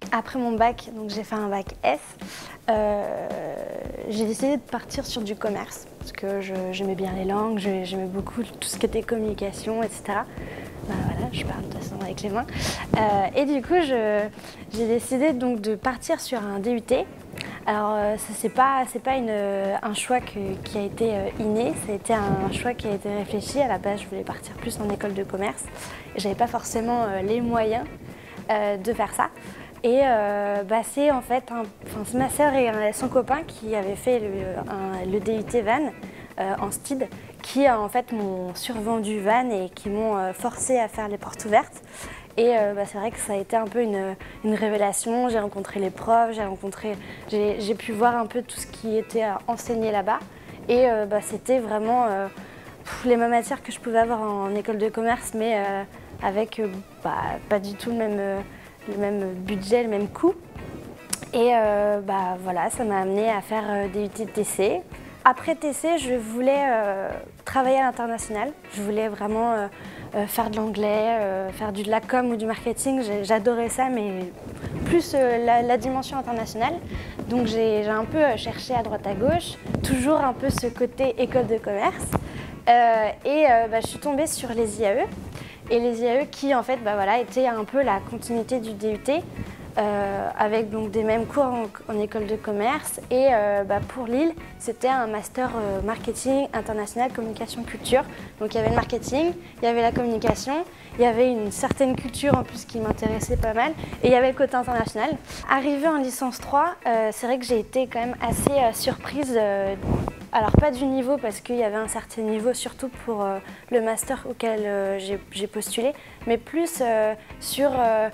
Après mon bac, donc j'ai fait un bac S, j'ai décidé de partir sur du commerce parce que j'aimais bien les langues, j'aimais beaucoup tout ce qui était communication, etc. Ben voilà, je parle de toute façon avec les mains. Et du coup, j'ai décidé donc de partir sur un DUT. Alors, c'est pas un choix qui a été inné, ça a été un choix qui a été réfléchi. À la base, je voulais partir plus en école de commerce et j'avais pas forcément les moyens de faire ça. Et c'est en fait c'est ma sœur et son copain qui avaient fait le DUT Van en STID, qui en fait m'ont survendu Van et qui m'ont forcé à faire les portes ouvertes. Et c'est vrai que ça a été un peu une révélation. J'ai rencontré les profs, j'ai pu voir un peu tout ce qui était enseigné là-bas. Et c'était vraiment les mêmes matières que je pouvais avoir en école de commerce, mais avec pas du tout le même budget, le même coût. Et voilà, ça m'a amené à faire des UT de TC. Après TC, je voulais travailler à l'international. Je voulais vraiment faire de l'anglais, faire de la com ou du marketing. J'adorais ça, mais plus la dimension internationale. Donc j'ai un peu cherché à droite à gauche, toujours un peu ce côté école de commerce. Je suis tombée sur les IAE. Et les IAE qui en fait étaient un peu la continuité du DUT. Avec donc des mêmes cours en école de commerce et pour Lille c'était un master marketing international communication culture. Donc il y avait le marketing, il y avait la communication, il y avait une certaine culture en plus qui m'intéressait pas mal et il y avait le côté international. Arrivée en licence 3, c'est vrai que j'ai été quand même assez surprise. Alors pas du niveau parce qu'il y avait un certain niveau surtout pour le master auquel j'ai postulé, mais plus sur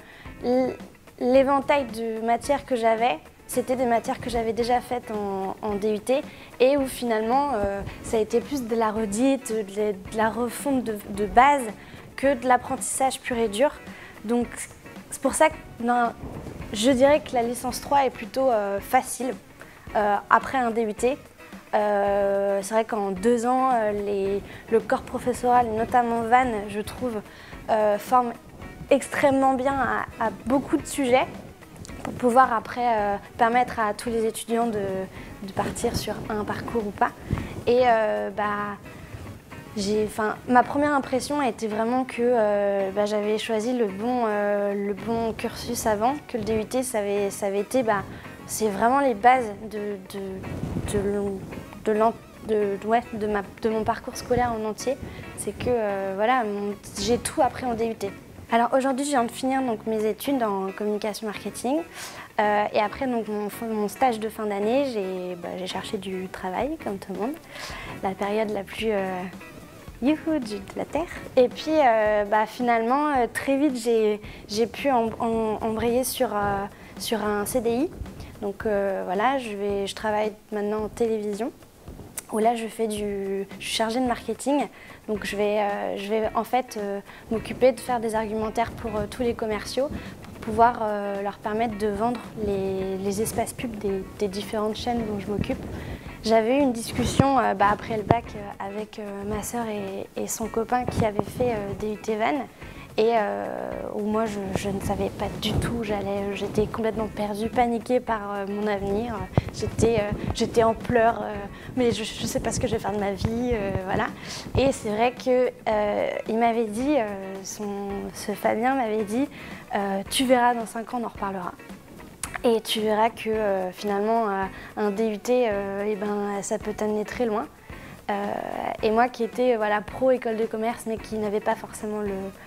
l'éventail de matières que j'avais. C'était des matières que j'avais déjà faites en DUT et où finalement ça a été plus de la redite, de la refonte de base que de l'apprentissage pur et dur. Donc c'est pour ça que je dirais que la licence 3 est plutôt facile après un DUT. C'est vrai qu'en 2 ans, le corps professoral, notamment Van, je trouve, forme extrêmement bien à beaucoup de sujets pour pouvoir après permettre à tous les étudiants de partir sur un parcours ou pas. Et ma première impression a été vraiment que j'avais choisi le bon cursus avant, que le DUT ça avait été c'est vraiment les bases de mon parcours scolaire en entier. C'est que j'ai tout appris en DUT. Alors aujourd'hui, je viens de finir donc, mes études en communication marketing et après donc, mon stage de fin d'année, j'ai cherché du travail comme tout le monde, la période la plus youhou de la Terre. Et puis finalement, très vite, j'ai pu embrayer sur un CDI. Donc je travaille maintenant en télévision. Où là je suis chargée de marketing, donc je vais en fait m'occuper de faire des argumentaires pour tous les commerciaux pour pouvoir leur permettre de vendre les espaces pubs des différentes chaînes dont je m'occupe. J'avais eu une discussion après le bac avec ma sœur et son copain qui avaient fait DUT Van. Et où moi je ne savais pas du tout où j'allais, j'étais complètement perdue, paniquée par mon avenir, j'étais en pleurs, mais je ne sais pas ce que je vais faire de ma vie, voilà. Et c'est vrai qu'il m'avait dit, ce Fabien m'avait dit, tu verras dans 5 ans on en reparlera. Et tu verras que finalement un DUT, ça peut t'amener très loin. Et moi qui étais pro école de commerce mais qui n'avait pas forcément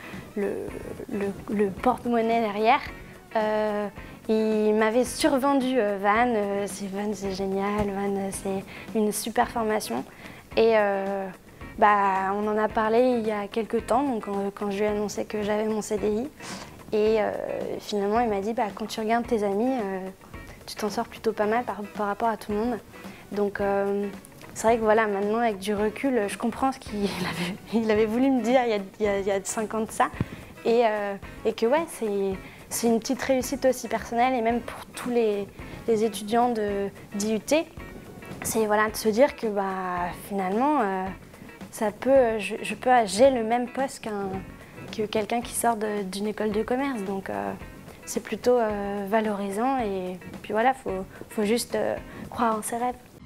le porte-monnaie derrière, il m'avait survendu Van, c'est génial, Van c'est une super formation et on en a parlé il y a quelques temps donc, quand je lui ai annoncé que j'avais mon CDI et finalement il m'a dit quand tu regardes tes amis tu t'en sors plutôt pas mal par rapport à tout le monde. Donc c'est vrai que maintenant avec du recul, je comprends ce qu'il avait voulu me dire il y a 5 ans de ça. Et que c'est une petite réussite aussi personnelle et même pour tous les étudiants d'IUT, c'est de se dire que finalement j'ai le même poste que quelqu'un qui sort d'une école de commerce. Donc c'est plutôt valorisant et puis voilà, faut juste croire en ses rêves.